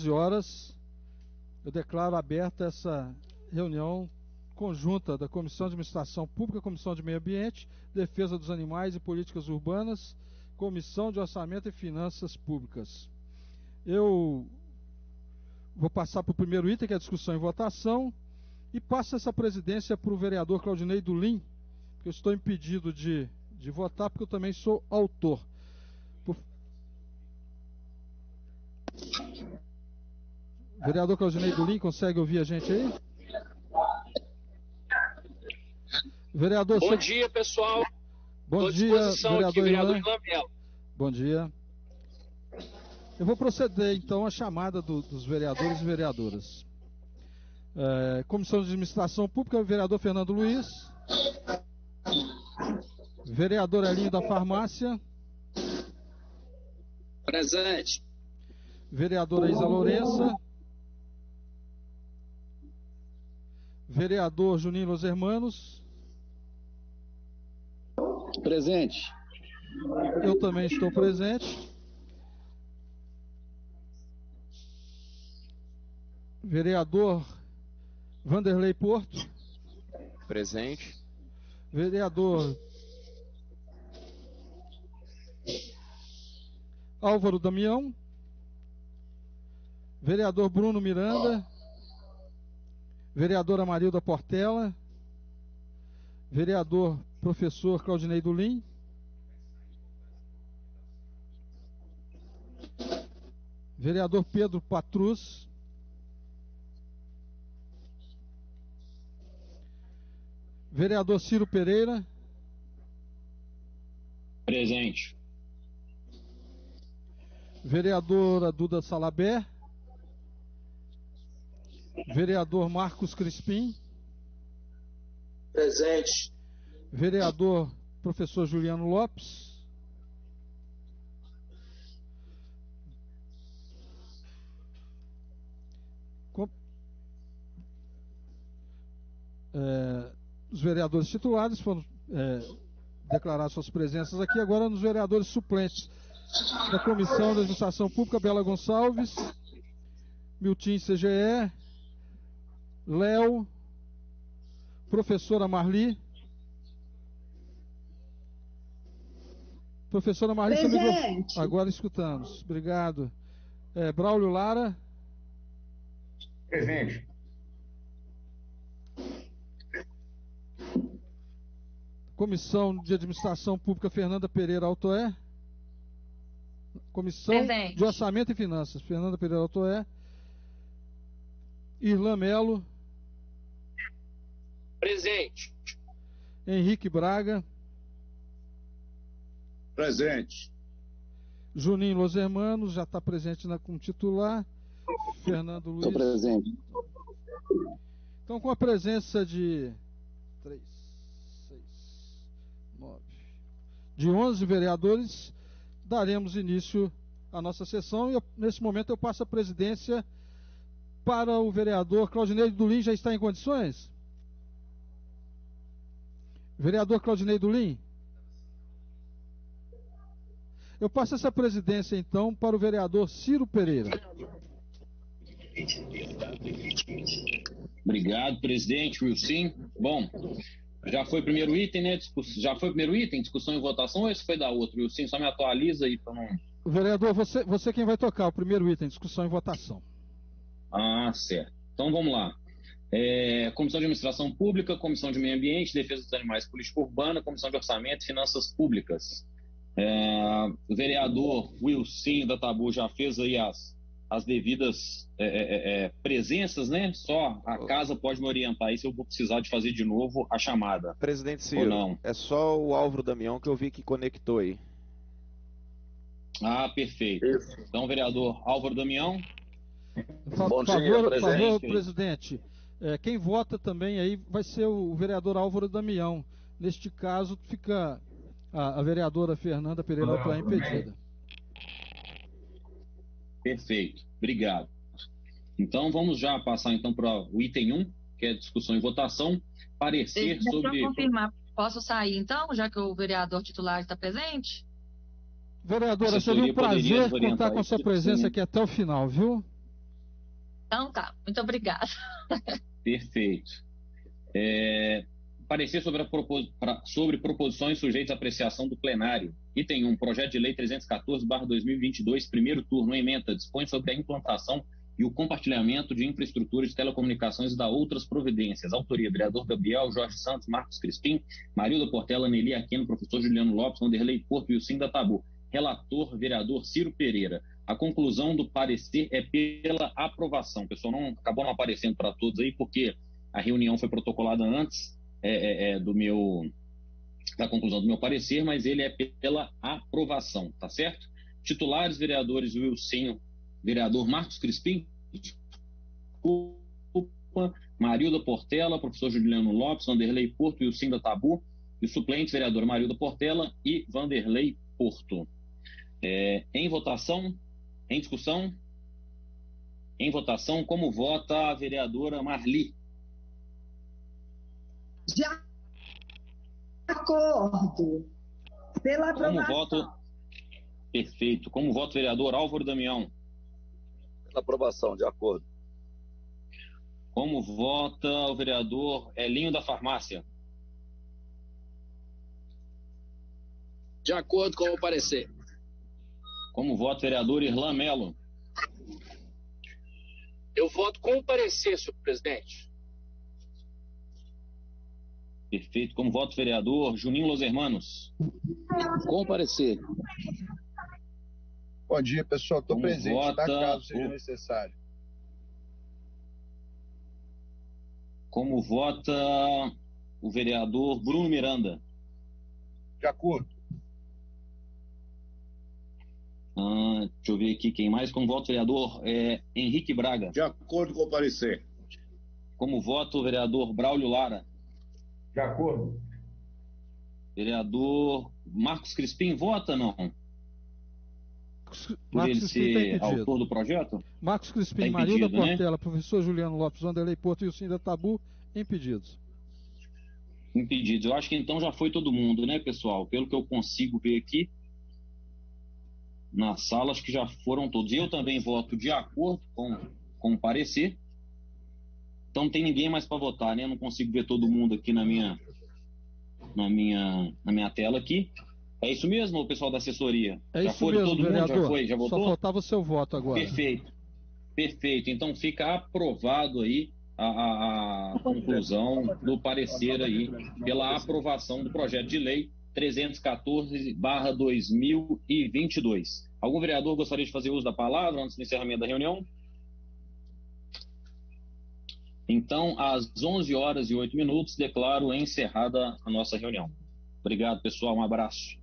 11 horas, eu declaro aberta essa reunião conjunta da Comissão de Administração Pública, Comissão de Meio Ambiente, Defesa dos Animais e Políticas Urbanas, Comissão de Orçamento e Finanças Públicas. Eu vou passar para o primeiro item, que é a discussão e votação, e passo essa presidência para o vereador Claudinei Dulim, que eu estou impedido de votar, porque eu também sou autor. Vereador Claudinei Dulim, consegue ouvir a gente aí? Vereador, bom dia, pessoal. Bom dia, vereador Ilan. Bom dia. Eu vou proceder, então, à chamada dos vereadores e vereadoras. Comissão de Administração Pública, vereador Fernando Luiz. Vereador Elinho da Farmácia. Presente. Vereadora Isa Lourença. Vereador Juninho Los Hermanos. Presente. Eu também estou presente. Vereador Vanderlei Porto. Presente. Vereador Álvaro Damião. Vereador Bruno Miranda. Vereadora Marilda Portela. Vereador Professor Claudinei Dulim. Vereador Pedro Patrus. Vereador Ciro Pereira. Presente. Vereadora Duda Salabé. Vereador Marcos Crispim. Presente. Vereador Professor Juliano Lopes. Os vereadores titulares foram declarar suas presenças aqui. Agora nos vereadores suplentes da Comissão de Administração Pública, Bela Gonçalves, Miltim CGE, Léo, professora Marli. Professora Marli, seu microfone. Agora escutamos. Obrigado. Braulio Lara. Presente. Comissão de Administração Pública, Fernanda Pereira Altoé. Comissão Presente. de Orçamento e Finanças, Fernanda Pereira Altoé. Irlan Melo. Presente. Henrique Braga. Presente. Juninho Los Hermanos, já está presente como titular. Fernando Luiz. Estou presente. Então, com a presença de 11 vereadores, daremos início à nossa sessão. E nesse momento eu passo a presidência para o vereador Claudinei Dulim. Já está em condições? Vereador Claudinei Dulim? Eu passo essa presidência, então, para o vereador Ciro Pereira. Obrigado, presidente Wilson. Bom, já foi o primeiro item, né? Já foi o primeiro item, discussão e votação, ou esse foi da outra? Wilson, só me atualiza aí para não... Vereador, você quem vai tocar o primeiro item, discussão e votação. Ah, certo. Então vamos lá. Comissão de Administração Pública, Comissão de Meio Ambiente, Defesa dos Animais e Política Urbana, Comissão de Orçamento e Finanças Públicas. O vereador Wilson da Tabu já fez aí as devidas presenças, né? Só a casa pode me orientar aí se eu vou precisar de fazer de novo a chamada. Presidente Ciro, não? É só o Álvaro Damião que eu vi que conectou aí. Ah, perfeito. Isso. Então, vereador Álvaro Damião. Bom dia, Por favor, presidente. presidente, quem vota também aí vai ser o vereador Álvaro Damião. Neste caso, fica a vereadora Fernanda Pereira Altoé impedida. Perfeito, obrigado. Então vamos já passar então para o item 1, que é discussão e votação, parecer sobre... Para confirmar, posso sair então, já que o vereador titular está presente? Vereadora, seria um prazer contar com a sua presença aqui até o final, viu? Então tá, muito obrigada. Perfeito. Parecer sobre proposições sujeitas à apreciação do plenário. Item 1, projeto de lei 314/2022, primeiro turno, ementa, dispõe sobre a implantação e o compartilhamento de infraestrutura de telecomunicações e da outras providências. Autoria, vereador Gabriel, Jorge Santos, Marcos Crispim, Marilda Portela, Nelly Aquino, professor Juliano Lopes, Vanderlei Porto e o Cinda Tabu. Relator, vereador Ciro Pereira. A conclusão do parecer é pela aprovação. Pessoal, acabou não aparecendo para todos aí, porque a reunião foi protocolada antes da conclusão do meu parecer, mas ele é pela aprovação, tá certo? Titulares, vereadores Wilson, vereador Marcos Crispim, Marilda Portela, professor Juliano Lopes, Vanderlei Porto e o Cinda Tabu, e suplentes, vereador Marilda Portela e Vanderlei Porto. Em votação, em discussão, em votação, como vota a vereadora Marli? De acordo. Pela aprovação. Como voto? Perfeito. Como voto o vereador Álvaro Damião? Pela aprovação, de acordo. Como vota o vereador Elinho da Farmácia? De acordo com o parecer. Como vota o vereador Irlan Melo? Eu voto com o parecer, senhor presidente. Perfeito. Como vota o vereador Juninho Los Hermanos? Com parecer. Bom dia, pessoal. Estou Como presente, vota tá? Caso seja necessário. Como vota o vereador Bruno Miranda? De acordo. Deixa eu ver aqui quem mais. Como vota o vereador Henrique Braga? De acordo com o parecer. Como vota o vereador Braulio Lara? De acordo. Vereador Marcos Crispim, vota não? Por Marcos ele Crispim ser está impedido. autor do projeto? Marcos Crispim, Tá Marilda impedido, né? Portela, professor Juliano Lopes, Vanderlei Porto e o Cinda Tabu, impedidos. Impedidos. Eu acho que então já foi todo mundo, né, pessoal? Pelo que eu consigo ver aqui na sala, acho que já foram todos. Eu também voto de acordo com o parecer. Então não tem ninguém mais para votar, né? Eu não consigo ver todo mundo aqui na minha tela aqui. É isso mesmo, o pessoal da assessoria? É já isso foi mesmo, todo vereador. mundo? Já foi? Já votou? Só faltava o seu voto agora. Perfeito. Perfeito. Então fica aprovado aí a conclusão do parecer aí pela aprovação do projeto de lei 314/2022. Algum vereador gostaria de fazer uso da palavra antes do encerramento da reunião? Então, às 11h08, declaro encerrada a nossa reunião. Obrigado, pessoal. Um abraço.